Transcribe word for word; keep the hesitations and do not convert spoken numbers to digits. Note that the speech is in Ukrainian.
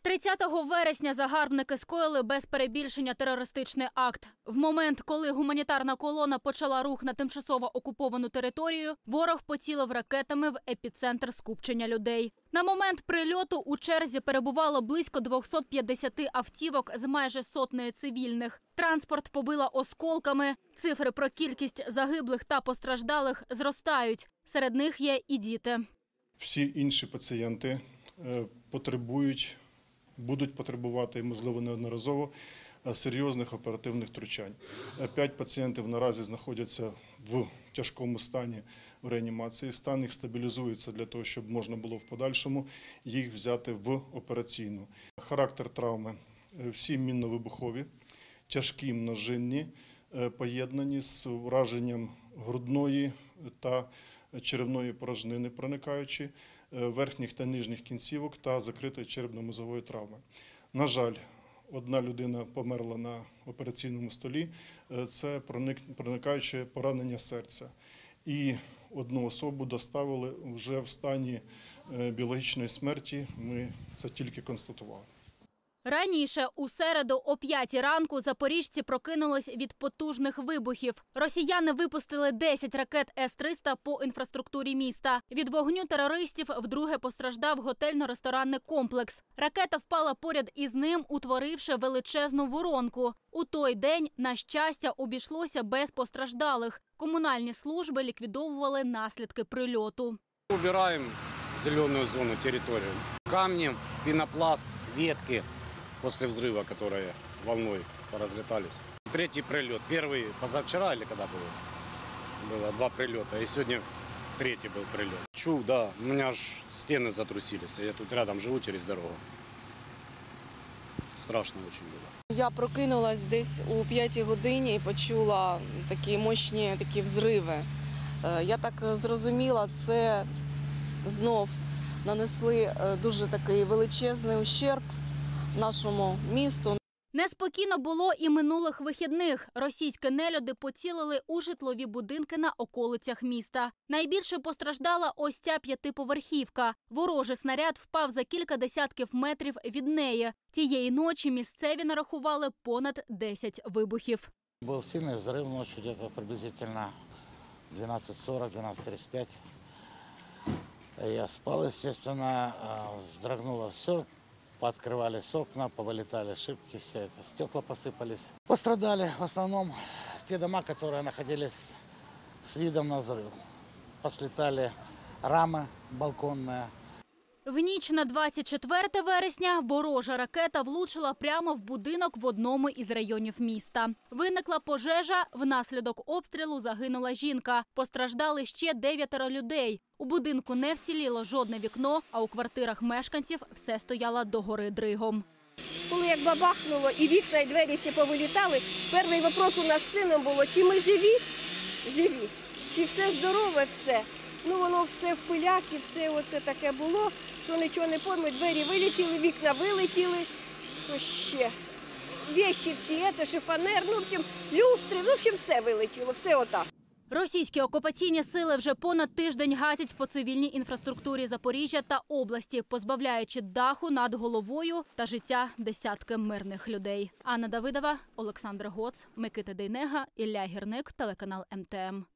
тридцятого вересня загарбники скоїли без перебільшення терористичний акт. В момент, коли гуманітарна колона почала рух на тимчасово окуповану територію, ворог поцілив ракетами в епіцентр скупчення людей. На момент прильоту у черзі перебувало близько двохсот п'ятдесяти автівок з майже сотнею цивільних. Транспорт побило осколками. Цифри про кількість загиблих та постраждалих зростають. Серед них є і діти. Всі інші пацієнти потребують, будуть потребувати, можливо, неодноразово, серйозних оперативних втручань. П'ять пацієнтів наразі знаходяться в тяжкому стані в реанімації. Стан їх стабілізується для того, щоб можна було в подальшому їх взяти в операційну. Характер травми – всі мінно-вибухові, тяжкі множинні, поєднані з ураженням грудної та черевної порожнини, проникаючи, верхніх та нижніх кінцівок та закритої черепно-мозової травми. На жаль, одна людина померла на операційному столі, це проникаюче поранення серця. І одну особу доставили вже в стані біологічної смерті, ми це тільки констатували. Раніше, у середу о п'ятій ранку, запоріжці прокинулись від потужних вибухів. Росіяни випустили десять ракет С триста по інфраструктурі міста. Від вогню терористів вдруге постраждав готельно-ресторанний комплекс. Ракета впала поряд із ним, утворивши величезну воронку. У той день, на щастя, обійшлося без постраждалих. Комунальні служби ліквідовували наслідки прильоту. Убираємо зелену зону, територію. Камні, пінопласт, ветки. После взрыва, которые волной поразлетались. Третий прилет. Первый позавчера или когда был? Было два прилета. И сегодня третий был прилет. Чув, да. У меня аж стены затрусились. Я тут рядом живу через дорогу. Страшно очень было. Я прокинулась десь у п'ятій годині і почула такі мощні такі взриви. Я так зрозуміла, це знов нанесли дуже такий величезний ущерб нашому місту. Неспокійно було і минулих вихідних. Російські нелюди поцілили у житлові будинки на околицях міста. Найбільше постраждала ось ця п'ятиповерхівка. Ворожий снаряд впав за кілька десятків метрів від неї. Тієї ночі місцеві нарахували понад десять вибухів. Був сильний взрив ночі, десь приблизно дванадцять сорок - дванадцять тридцять п'ять. Я спав, звісно, здрогнуло все. Пооткрывались окна, повылетали шибки, все это, стекла посыпались. Пострадали в основном те дома, которые находились с видом на взрыв. Послетали рамы балконные. В ніч на двадцять четверте вересня ворожа ракета влучила прямо в будинок в одному із районів міста. Виникла пожежа, внаслідок обстрілу загинула жінка. Постраждали ще дев'ятеро людей. У будинку не вціліло жодне вікно, а у квартирах мешканців все стояло догори дригом. Коли як бабахнуло і вікна, і двері всі повилітали, перший вопрос у нас з сином було, чи ми живі? Живі. Чи все здорове, все. Ну, воно все в пиляки, все оце таке було, що нічого не пойму. Двері вилетіли, вікна вилетіли, що ще? Вещі всі, це, шифонер, ну, в общем, люстри, ну, в общем, все вилетіло, все отак. Російські окупаційні сили вже понад тиждень гатять по цивільній інфраструктурі Запоріжжя та області, позбавляючи даху над головою та життя десятки мирних людей. Анна Давидова, Олександр Гоц, Микита Дейнега, Ілля Гірник, телеканал Ем Те Ем.